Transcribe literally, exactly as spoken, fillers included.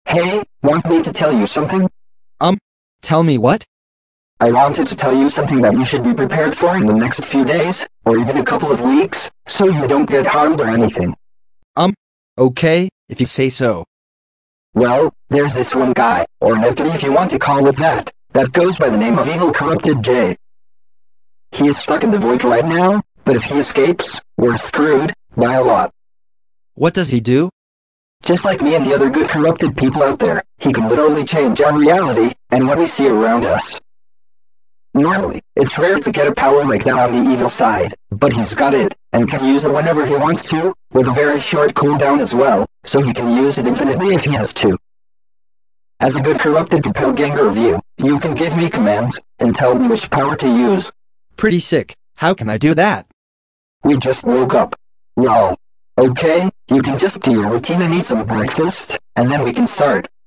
Hey, want me to tell you something? Um, tell me what? I wanted to tell you something that you should be prepared for in the next few days, or even a couple of weeks, so you don't get harmed or anything. Um, okay, if you say so. Well, there's this one guy, or an entity if you want to call it that, that goes by the name of Evil Corrupted J. He is stuck in the void right now, but if he escapes, we're screwed, by a lot. What does he do? Just like me and the other good corrupted people out there, he can literally change our reality, and what we see around us. Normally, it's rare to get a power like that on the evil side, but he's got it, and can use it whenever he wants to, with a very short cooldown as well, so he can use it infinitely if he has to. As a good corrupted doppelganger of you, you can give me commands, and tell me which power to use. Pretty sick. How can I do that? We just woke up. Lol. Okay, you can just do your routine and eat some breakfast, and then we can start.